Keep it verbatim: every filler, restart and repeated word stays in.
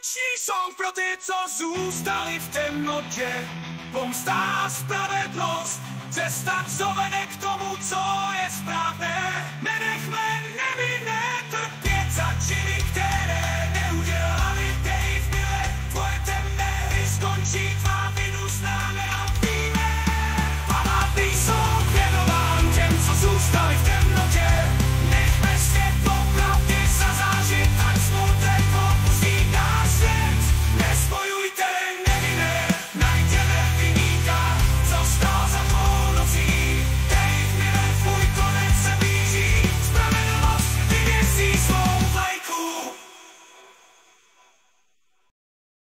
Akční song pro ty, co zůstali v temnotě. Pomsta a spravedlnost, cesta, co vede k tomu, co je správné. Nenechme nevinné